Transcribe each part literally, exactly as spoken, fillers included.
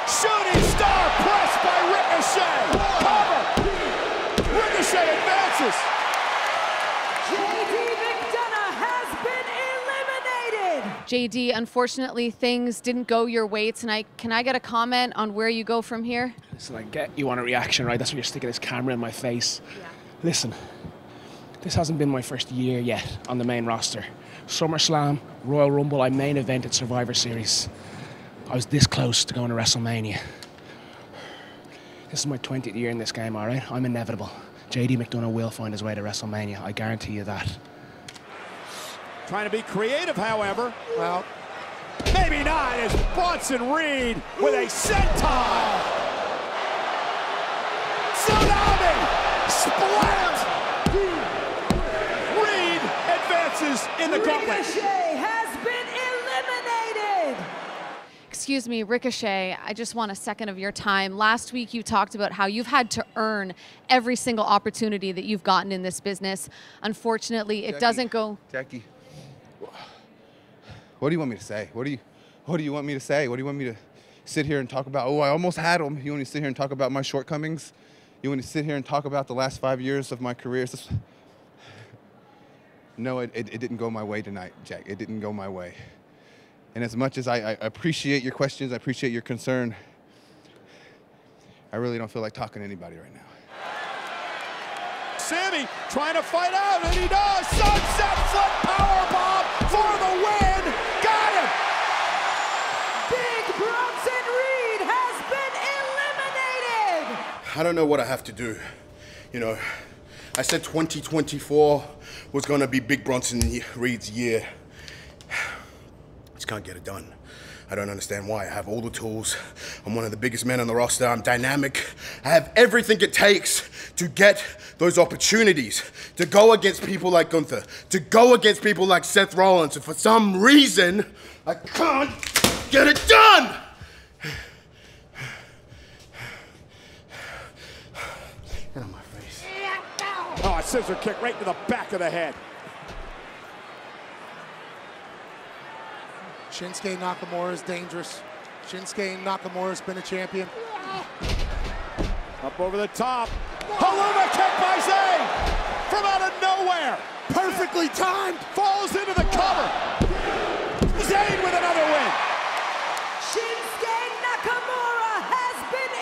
Shooting star press by Ricochet. Cover. Ricochet advances. J D McDonagh has been eliminated. J D, unfortunately, things didn't go your way tonight. Can I get a comment on where you go from here? Listen, I get you want a reaction, right? That's why you're sticking this camera in my face. Yeah. Listen, this hasn't been my first year yet on the main roster. SummerSlam, Royal Rumble, I main evented Survivor Series. I was this close to going to WrestleMania. This is my twentieth year in this game, all right? I'm inevitable. J D McDonagh will find his way to WrestleMania. I guarantee you that. Trying to be creative, however. Well, maybe not, as Bronson Reed with a senton. Tsunami! Splat! Reed advances in the gauntlet. Ricochet has been eliminated. Excuse me, Ricochet, I just want a second of your time. Last week you talked about how you've had to earn every single opportunity that you've gotten in this business. Unfortunately, it Jackie, doesn't go... Jackie, what do you want me to say? What do you, what do you want me to say? What do you want me to sit here and talk about? Oh, I almost had them. You want me to sit here and talk about my shortcomings? You want me to sit here and talk about the last five years of my career? This... No, it, it, it didn't go my way tonight, Jack. It didn't go my way. And as much as I, I appreciate your questions, I appreciate your concern, I really don't feel like talking to anybody right now. Sami trying to fight out, and he does. Sunset flip powerbomb for the win. Got him. Big Bronson Reed has been eliminated. I don't know what I have to do. You know, I said twenty twenty-four was going to be Big Bronson Reed's year. Just can't get it done. I don't understand why. I have all the tools. I'm one of the biggest men on the roster. I'm dynamic. I have everything it takes to get those opportunities, to go against people like Gunther, to go against people like Seth Rollins, and for some reason, I can't get it done! Get on my face. Oh, a scissor kick right to the back of the head. Shinsuke Nakamura is dangerous. Shinsuke Nakamura's been a champion. Up over the top. Haluma kick by Zayn from out of nowhere. Perfectly timed. Falls into the cover. Zayn with another win. Shinsuke Nakamura has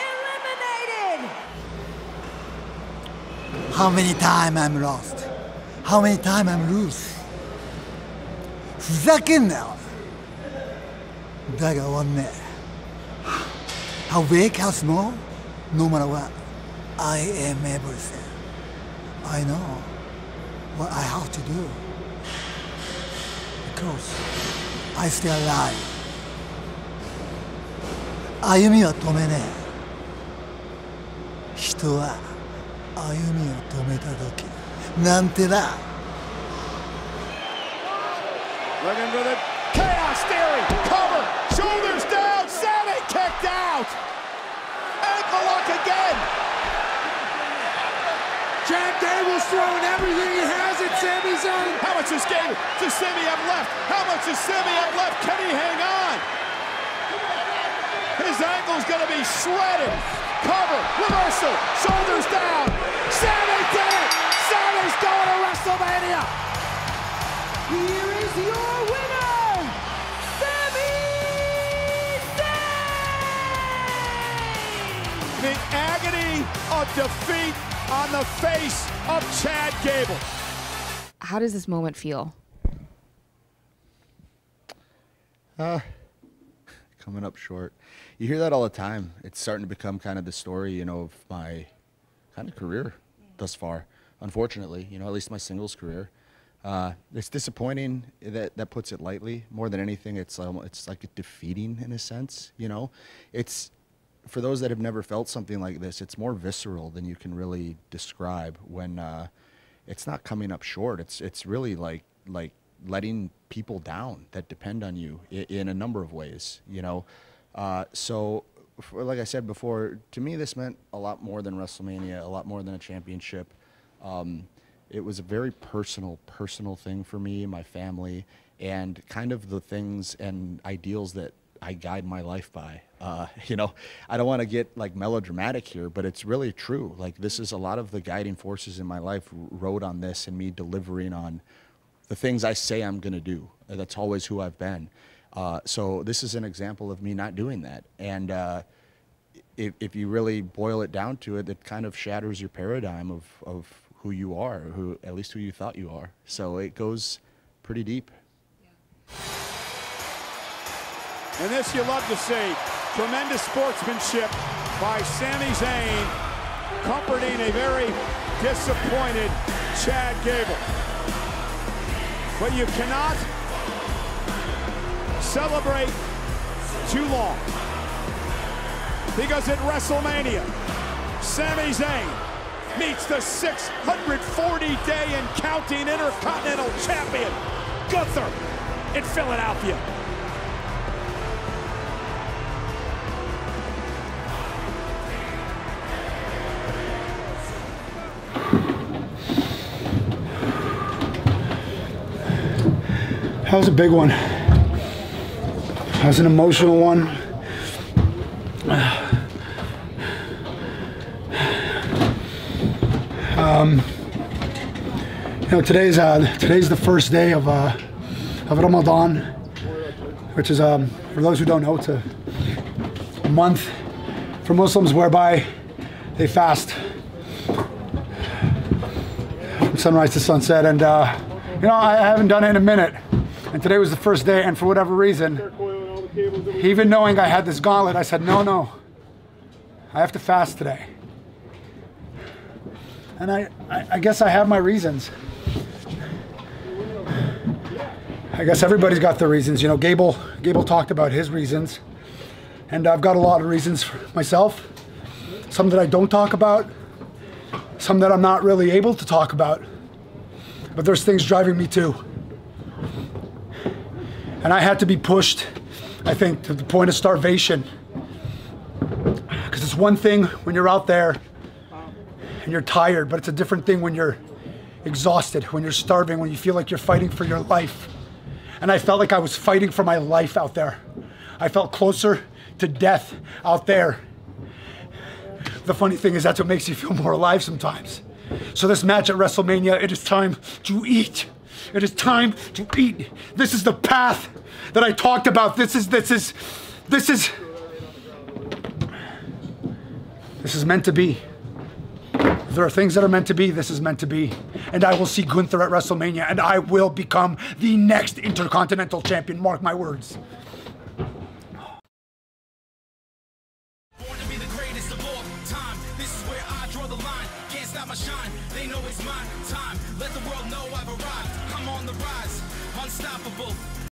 been eliminated. How many times I'm lost? How many times I'm lose? ふざけんなよ。だが終わんねえ。How big, how small, no matter what, I am everything. I know what I have to do because I stay alive. 歩みは止めねえ。人は歩みを止めた時なんてな。 Looking for the chaos theory. Cover. Shoulders down. Sami kicked out. Ankle lock again. Chad Gable's throwing everything he has at Sami Zayn. How much does Gable, does Sami have left? How much does Sami have left? Can he hang on? His ankle's going to be shredded. Cover. Reversal. Shoulders down. Sami did it. Sami's going to WrestleMania. Here is your winner, Sami Zayn! The agony of defeat on the face of Chad Gable. How does this moment feel? Uh, coming up short. You hear that all the time. It's starting to become kind of the story, you know, of my kind of career thus far. Unfortunately, you know, at least my singles career. Uh, it's disappointing. That that puts it lightly. More than anything, it's um, it's like defeating in a sense. You know, it's for those that have never felt something like this. It's more visceral than you can really describe. When uh, it's not coming up short. It's it's really like like letting people down that depend on you in, in a number of ways. You know, uh, so for, like I said before, to me this meant a lot more than WrestleMania, a lot more than a championship. Um, It was a very personal, personal thing for me, my family, and kind of the things and ideals that I guide my life by. Uh, you know, I don't want to get like melodramatic here, but it's really true. Like, this is a lot of the guiding forces in my life rode on this and me delivering on the things I say I'm going to do. That's always who I've been. Uh, so this is an example of me not doing that. And uh, if, if you really boil it down to it, it kind of shatters your paradigm of, of who you are, who at least who you thought you are. So it goes pretty deep. And this you love to see. Tremendous sportsmanship by Sami Zayn, comforting a very disappointed Chad Gable. But you cannot celebrate too long, because at WrestleMania, Sami Zayn meets the six hundred forty day and counting Intercontinental Champion, Gunther, in Philadelphia. That was a big one. That was an emotional one. Um, you know, today's uh, today's the first day of uh, of Ramadan, which is, um, for those who don't know, it's a, a month for Muslims whereby they fast from sunrise to sunset. And uh, you know, I haven't done it in a minute. And today was the first day, and for whatever reason, even knowing I had this gauntlet, I said, no, no, I have to fast today. And I, I, I guess I have my reasons. I guess everybody's got their reasons. You know, Gable, Gable talked about his reasons, and I've got a lot of reasons for myself. Some that I don't talk about, some that I'm not really able to talk about, but there's things driving me too. And I had to be pushed, I think, to the point of starvation. Because it's one thing when you're out there and you're tired, but it's a different thing when you're exhausted, when you're starving, when you feel like you're fighting for your life. And I felt like I was fighting for my life out there. I felt closer to death out there. The funny thing is, that's what makes you feel more alive sometimes. So this match at WrestleMania, it is time to eat. It is time to eat. This is the path that I talked about. This is, this is, this is, this is meant to be. If there are things that are meant to be, this is meant to be. And I will see Gunther at WrestleMania, and I will become the next Intercontinental Champion. Mark my words. Born to be the greatest of all time. This is where I draw the line. Can't stop my shine. They know it's my time. Let the world know I've arrived. I'm on the rise, unstoppable.